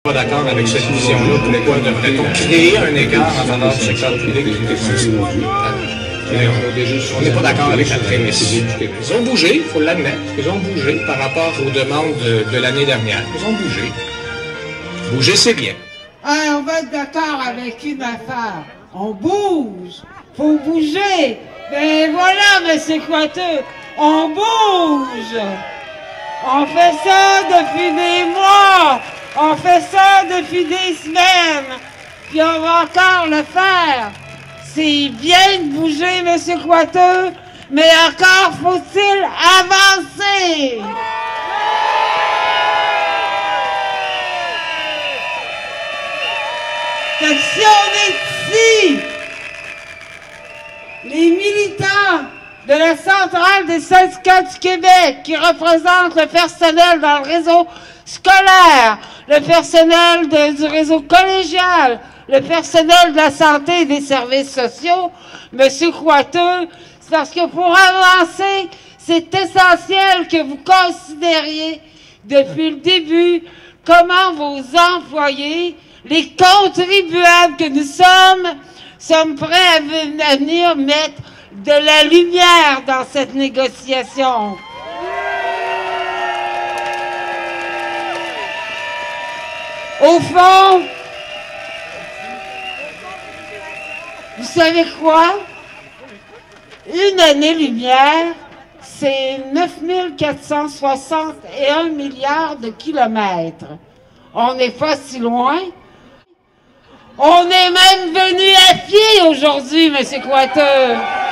Pas d'accord avec cette vision-là. Pourquoi devrait-on créer un écart en faveur du secteur public? On n'est pas d'accord avec la prémisse. Ils ont bougé, il faut l'admettre. Ils ont bougé par rapport aux demandes de l'année dernière. Ils ont bougé. Bouger, c'est bien. On va être d'accord avec une affaire. On bouge. Faut bouger. Mais voilà, monsieur Coiteux, on bouge. On fait ça depuis des mois. On fait ça depuis des semaines. Puis on va encore le faire. C'est bien de bouger, monsieur Coiteux, mais encore faut-il avancer. Fait que si on est ici, les militants de la centrale des syndicats du Québec qui représentent le personnel dans le réseau scolaire, le personnel du réseau collégial, le personnel de la santé et des services sociaux, monsieur Coiteux, c'est parce que pour avancer, c'est essentiel que vous considériez depuis le début comment vos employés, les contribuables que nous sommes prêts à venir mettre de la lumière dans cette négociation. Au fond, vous savez quoi? Une année-lumière, c'est 9461 milliards de kilomètres. On n'est pas si loin. On est même venu à pied aujourd'hui, M. Coiteux.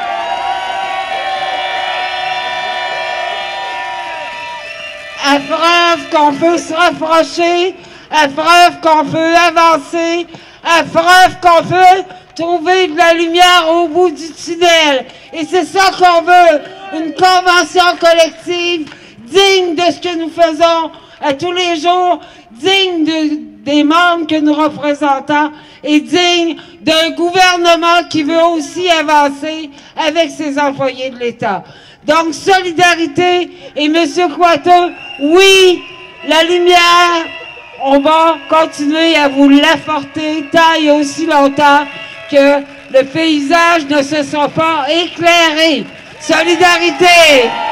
À preuve qu'on peut se rapprocher, à preuve qu'on peut avancer, à preuve qu'on peut trouver de la lumière au bout du tunnel. Et c'est ça qu'on veut, une convention collective digne de ce que nous faisons à tous les jours, digne des membres que nous représentons et digne d'un gouvernement qui veut aussi avancer avec ses employés de l'État. Donc, solidarité et M. Coiteux, oui, la lumière, on va continuer à vous l'apporter tant et aussi longtemps que le paysage ne se sera pas éclairé. Solidarité!